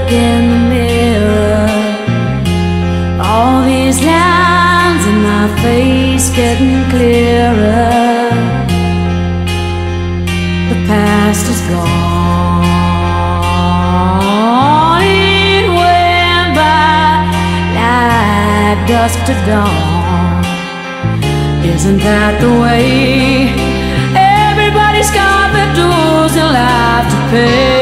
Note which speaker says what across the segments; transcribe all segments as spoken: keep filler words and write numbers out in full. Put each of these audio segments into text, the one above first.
Speaker 1: look in the mirror, all these lines in my face getting clearer. The past is gone, it went by like dusk to dawn. Isn't that the way? Everybody's got their dues in life to pay.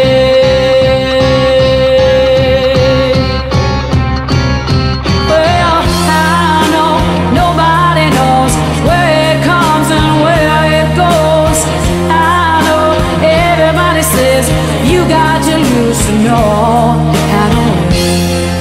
Speaker 1: Well, I know nobody knows where it comes and where it goes. I know everybody says you got to lose to know how to win.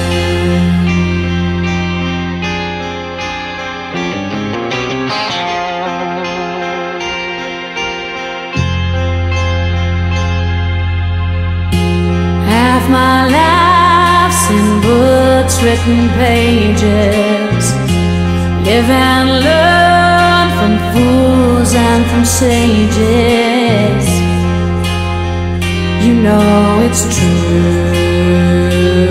Speaker 1: My life's in books, written pages. Live and learn from fools and from sages. You know it's true.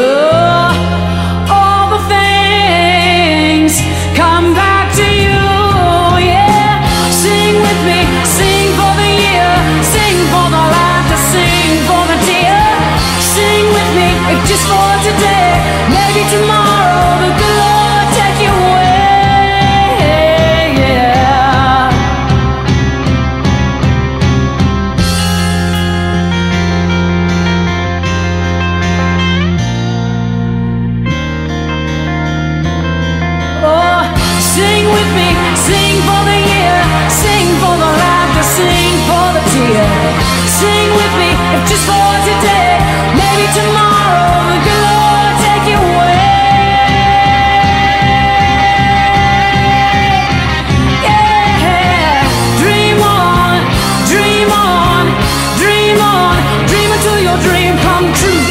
Speaker 1: All the things come back to you, yeah. Sing with me, sing for the year, sing for the laughter, sing for the tears. Sing with me, if just for today, maybe tomorrow the good Lord take you away, yeah. Oh, sing with me, sing for the year, sing for the laughter, sing for the tear. Sing with me, if just for today, maybe tomorrow the good Lord take you away. Yeah, dream on, dream on, dream on, dream until your dream come true.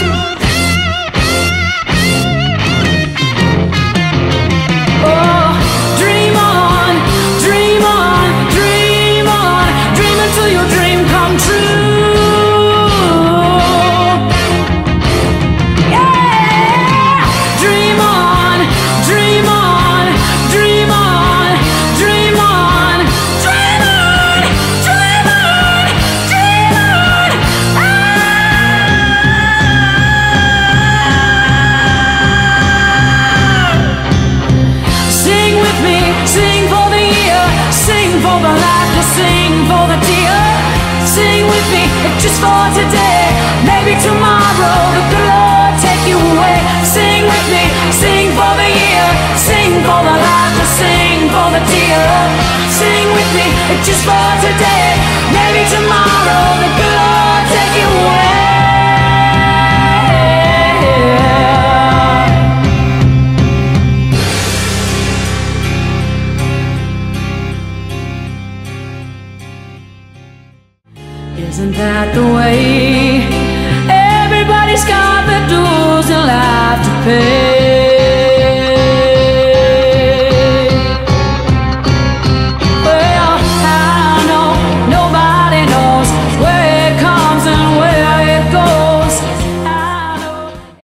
Speaker 1: Oh, dream on, dream on, dream on, dream until your dream come true. Just for today, maybe tomorrow the good Lord take you away. Sing with me, sing for the year, sing for the laughter, sing for the tear. Sing with me, just for today, maybe tomorrow the good Lord take you away. Isn't that the way? Everybody's got their dues in life to pay.